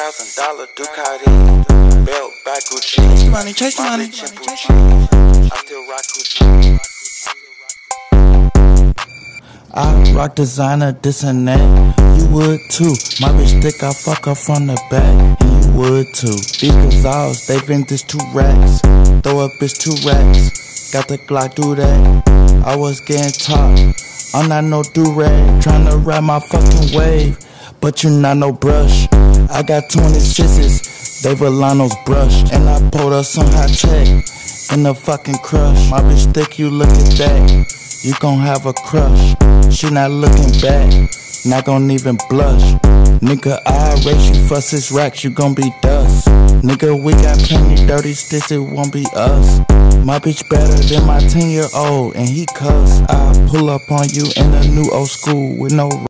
$1,000 Ducati, belt by Gucci. Chase the money, chase the money. I still rock Gucci. I rock designer, this and that. You would too. My bitch thick, I fuck her from the back. And you would too. These Gonzales, they vintage 2 racks. Throw up bitch 2 racks. Got the Glock, do that. I was getting top. I'm not no do-rag. Tryna ride my fucking wave, but you not no brush. I got 26s, they Volanos brush. And I pulled up some hot tech in the fucking crush. My bitch thick, you look at that, you gon' have a crush. She not looking back, not gon' even blush. Nigga, I race you for 6 racks, you gon' be dust. Nigga, we got plenty dirty sticks, it won't be us. My bitch better than my 10-year-old, and he cuss. I pull up on you in a new old school with no